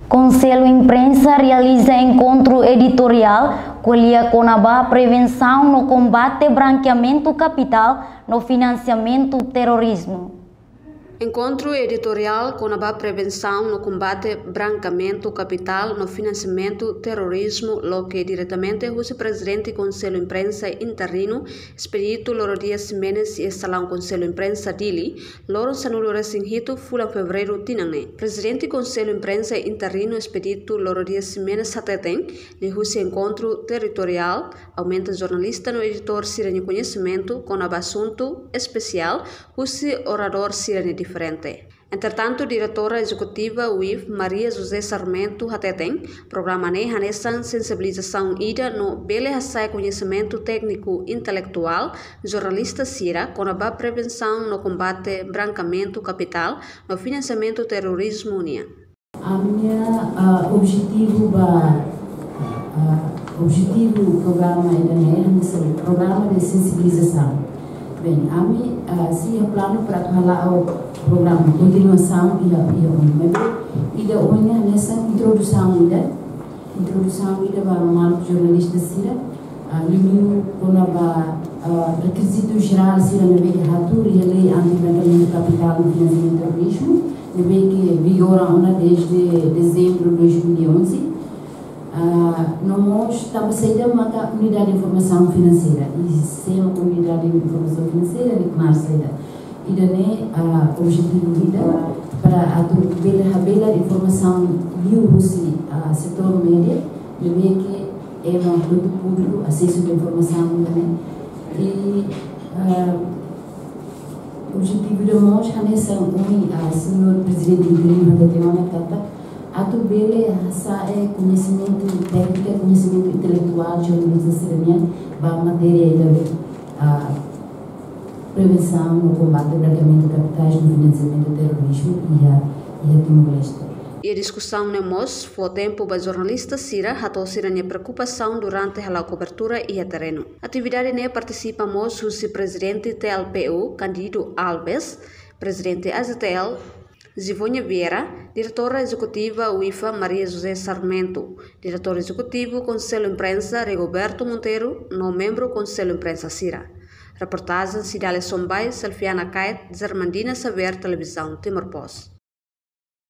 Conselho Imprensa realiza encontro editorial Colher Conabá Prevenção no Combate ao Branqueamento Capital no Financiamento do Terrorismo. Encontro editorial Conabá Prevenção no Combate ao Branqueamento Capital no Financiamento do Terrorismo, lo que diretamente o vice-presidente do Conselho Imprensa Interino, expedito Loro Dias Jiménez e Salão Conselho Imprensa Dili, Loro Sanulo Resinhito, Fula Fevereiro Tinane. Presidente do Conselho Imprensa Interino, expedito Loro Dias Jiménez Hateten, lhe o encontro territorial, aumenta jornalista no editor Sirene Conhecimento, com assunto especial, o orador Sirene diferente. Entretanto, diretora executiva UIF Maria José Sarmento Hateten, programa Hanesan sensibilização ida no Bele Hassai conhecimento técnico intelectual, jornalista Sira, com a prevenção no combate ao branqueamento capital, no financiamento do terrorismo unia. A minha objetivo do programa é programa de sensibilização. Bem, a mim se é plano para falar o programa continuação e da unha nessa introdução para o mal jornalista Sira, limio com a requisito geral Sira neve que ratur e a lei anti-branqueamento capital no financiamento do terrorismo, neve que vigora desde dezembro de 2011. Nós estamos saindo uma unidade de informação financeira e sem uma unidade de informação financeira de que saída e daí o objetivo para a bela informação do setor médio de ver que é um produto público acesso à informação também e o objetivo de nós é nessa senhor presidente interino da Teona Atubele é conhecimento técnico, conhecimento intelectual, jornalista sereniana, para a matéria da prevenção no combate ao branqueamento de capitais no financiamento do terrorismo e a Timor-Leste. E a discussão nemos foi tempo para jornalista Sira hatou siranya preocupação durante a cobertura e a terreno. Atividade ne participamos o vice-presidente TLPU, Cândido Alves, presidente AZTL, Zivonha Vieira, diretora executiva UIFA Maria José Sarmento, diretor executivo Conselho Imprensa Rigoberto Monteiro, no membro Conselho Imprensa Sira. Reportagem Cidale Sombay, Selfiana Kait, Zermandina Saber, Televisão Timor Post.